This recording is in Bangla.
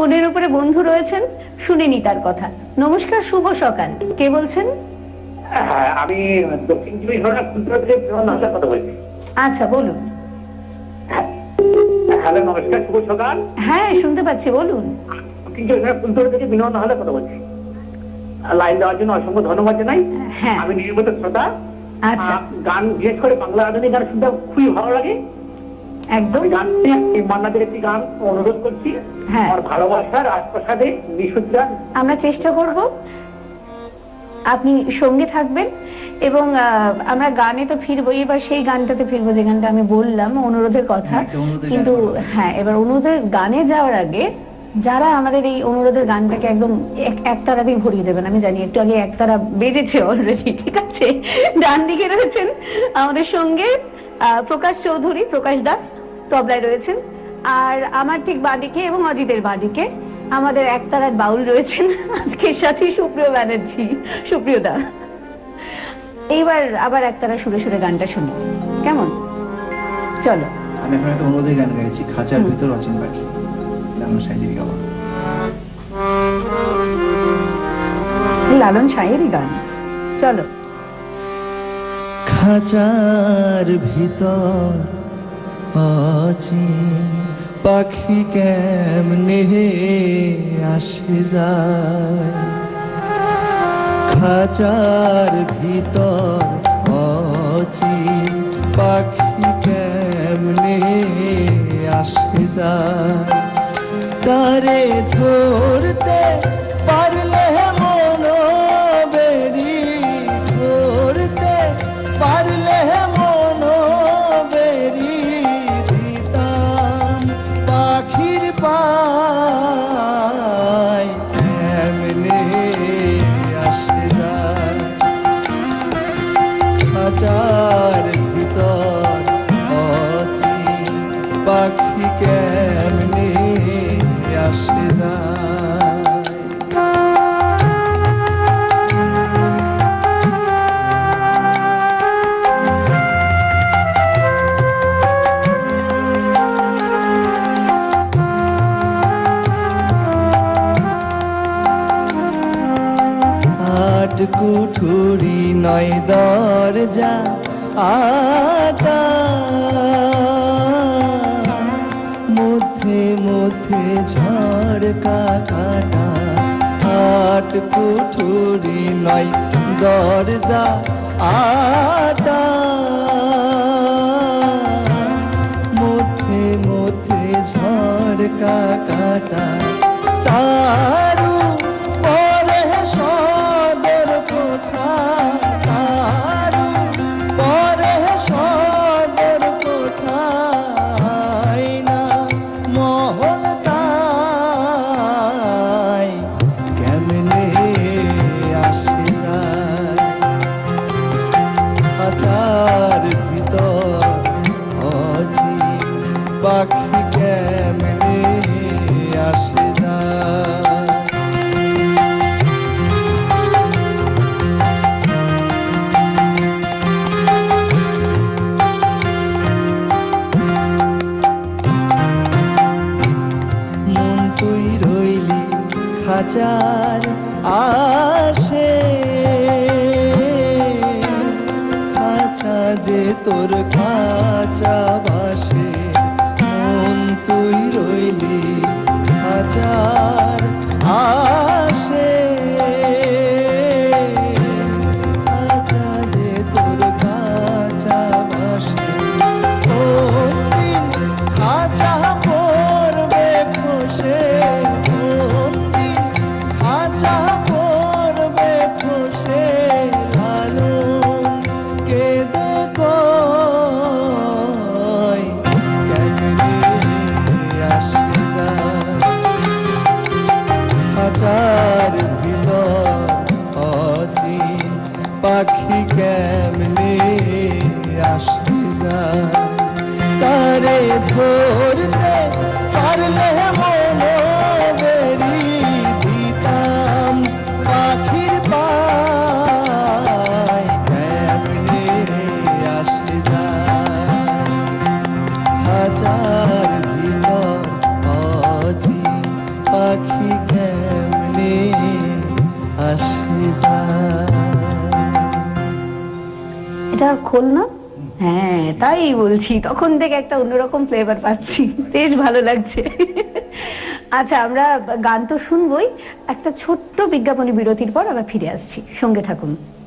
ফোনের উপরে বন্ধু রয়েছেন, শুনিনি তার কথা। নমস্কার, শুভ সকাল। কে বলছেন? আমি দক্ষিণ চব্বিশ পরগনা ফুলতলা থেকে কথা বলছি। আচ্ছা, বলুন। হ্যালো, নমস্কার, শুভ সকাল। হ্যাঁ, শুনতে পাচ্ছি, বলুন। দক্ষিণ চব্বিশ পরগনা ফুলতলা থেকে বিনোদ নাহালে কথা বলছি। লাইন দেওয়ার জন্য অসংখ্য ধন্যবাদ জানাই। আমি নিয়মিত শ্রোতা। আচ্ছা, গান বিশেষ করে বাংলা আধুনিক গান শুনতে খুবই ভালো লাগে। একদম। গান মান্নাদের একটি গান অনুরোধ করছি, আমার ভালোবাসার রাজপ্রাসাদে বিশুদ্ধা। আমরা চেষ্টা করব, আপনি সঙ্গে থাকবেন এবং আমরা গানে তো ফিরবো। এবার সেই গানটাতে ফিরবো যে গানটা আমি বললাম, অনুরোধের কথা। কিন্তু হ্যাঁ, এবার অনুরোধের গানে যাওয়ার আগে যারা আমাদের এই অনুরোধের গানটাকে একদম একতারাতেই ভরিয়ে দেবেন, আমি জানি একটু আগে একতারা বেজেছে অলরেডি, ঠিক আছে। ডান দিকে রয়েছেন আমাদের সঙ্গে প্রকাশ চৌধুরী, প্রকাশ দা তবলায় রয়েছেন, আর আমার ঠিক বাঁদিকে এবং অজিতের বাঁদিকে আমাদের একতারার বাউল রয়েছেন আজকের সাথে সুপ্রিয় ব্যানার্জি। সুপ্রিয় দা, এইবার আবার একতারা সুরে সুরে গানটা শুনি, কেমন? চলো। আমি এখন একটা অনুরোধের গান গাইছি, খাঁচার ভিতর অচিন পাখি, লালন সাইজির গাওয়া। লালন সাহেরই গান, চলো। খাঁচার ভিতর অচিন পাখি কেমনে আসে যায়, খাঁচার ভিতর অচিন পাখি কেমনে আসে যায়, তারে ধরতে পারলে মন বেরি, ধরতে পারলে মন বেরি দিতাম পাখির পায় কেমনে আসে যায়, খাঁচার ভিতর অচিন পাখি কেমনে আসে যায়। আট কুঠুরি নয় দরজা আটা, মধ্যে মধ্যে ঝড়কা কাটা, আট কুঠুরি নয় দরজা আটা, মধ্যে মধ্যে ঝড়কা কাটা, তারু পরে সদর কোঠা, তারু পরে সদর কোঠা, না মহল তাই কেমনে আসে যায়, খাঁচার ভিতর অচিন পাখি কেমনে আসে যায়। মন তুই রইলি খাঁচার আসে, খাঁচা যে তোর খাঁচা বাসে, মন তুই রইলি খাঁচার আসে, খাঁচা যে তোর খাঁচা বাসে, কোন দিন খাঁচা পড়বে খসে, কোন দিন খাঁচা পড়বে খসে, লালন কেঁদে কয় কেমনে আসে যায়, পাখি কেমনে আসে যায়। এটা খোল না? হ্যাঁ তাই বলছি, তখন থেকে একটা অন্যরকম ফ্লেভার পাচ্ছি, বেশ ভালো লাগছে। আচ্ছা আমরা গান তো শুনবোই, একটা ছোট্ট বিজ্ঞাপনী বিরতির পর আবার ফিরে আসছি, সঙ্গে থাকুন।